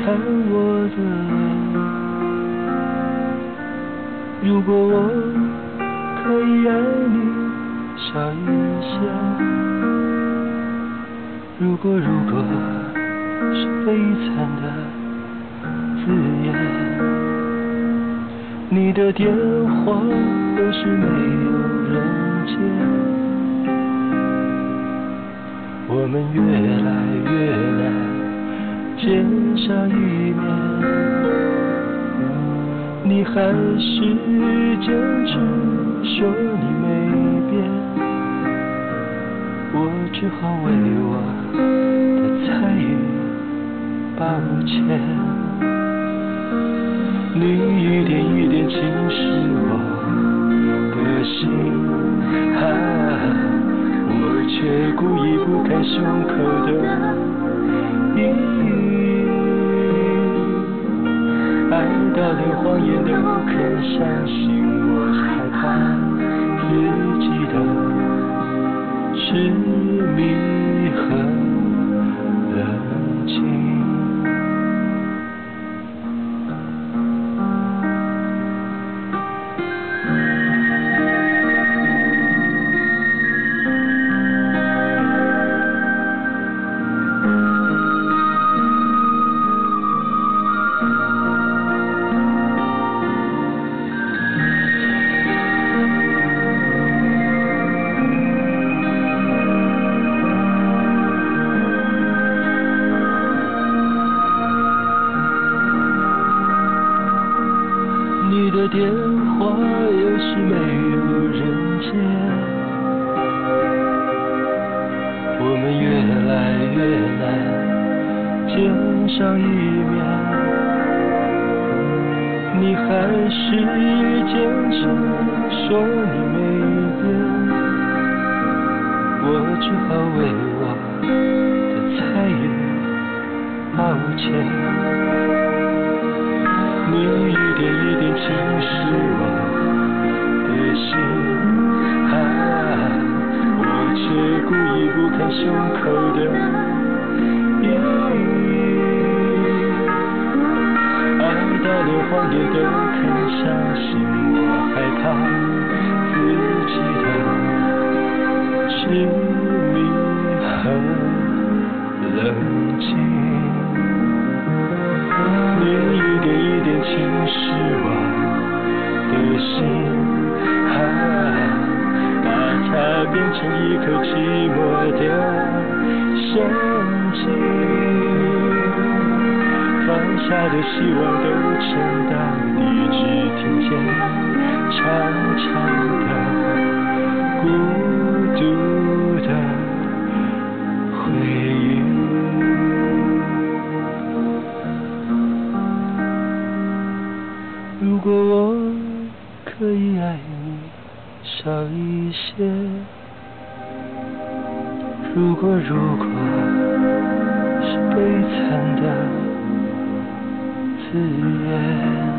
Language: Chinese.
看我的脸。如果我可以爱你少一些，如果是悲惨的字眼，你的电话有时没有人接，我们越来越难见上一面。你还是坚持说你没变，我只好为我的参与抱歉。你一点一点侵蚀我的心，我却故意不看胸口的阴影。爱到连谎言都不肯相信，我害怕自己的痴迷和冷静。你的电话有时没有人接，我们越来越难见上一面。你还是坚持说你没变，我只好为我的参与抱歉。你一点一点侵蚀我的心，我却故意不看胸口的阴影。爱到连谎言都肯相信，我害怕自己的痴迷和冷静。你一点一点侵蚀我的心，把它变成一颗寂寞的陷阱。放下的希望都撑到底，只听见长长的孤独的回音。如果我可以爱你少一些，如果是悲惨的字眼。